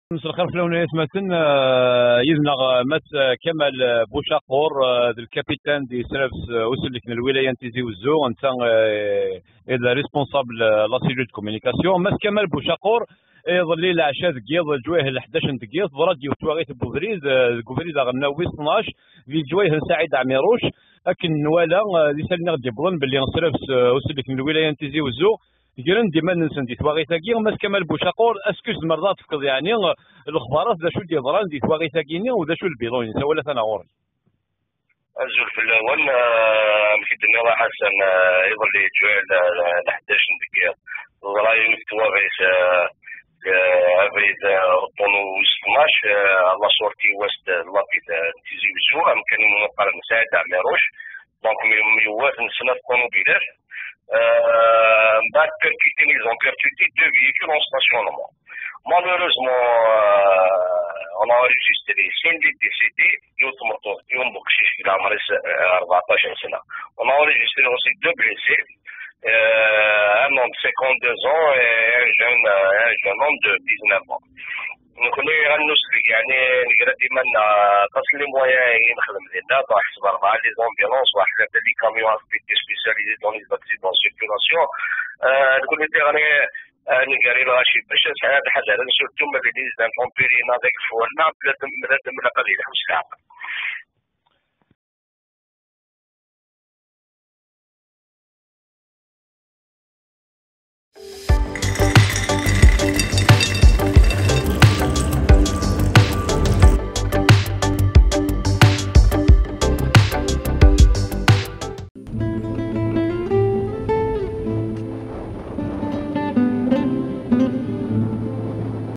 مساء الخير في الأولانية مثلا يذنا مات كمال بوشاقور ذا الكابيتان دي سرابس وصل لك الولاية تيزي وزو انت إذا ريسبونسابل لا سيلول كومينيكاسيون مات كمال بوشاقور يظل العشاء ذكيض جويه ل 11 دقيقة راديو تواغيت بوفريز كوفريز غناوي 12 في جويه سعيد عميروش لكن ولا دي سالنا غدي بظن باللي سرابس وصل لك الولاية تيزي وزو جيران ديما ننسى دي تواغيتاكي ماس كمال بوشاقور اسكوز مرات تفقد يعني الاخبارات ذا شو ديضران دي تواغيتاكي وذا شو البيضون ولا تناور الزول في الاول مكدني الله حسن يظل يجوع ل 11 دقيقه وراي تواغيت افريد رطونو 12 الله صورتي وسط لابيد تيزي وزو كان مقارنه مساعد عميروش دونك ميوات نسنا تكونوا بلاد بعد percuté, ils ont percuté deux véhicules en stationnement. Malheureusement, on a enregistré 5 décédés, on a enregistré aussi 2 blessés, un homme de 52 ans et un jeune homme de 19 ans. نكون غنوصل يعني نقرا ديما تصل لي موان نخدم ديالنا بحسب 4 لي زومبيلونس واحد 3 لي كاميون افيتي سبيسياليزي دون لي اكسيدون سيركيلاسيون نكون غني نقري له شي باش ساعات حذر سورتو ما لي زانفون بيرين افيك فولنا بلاد قليل 5 ساعات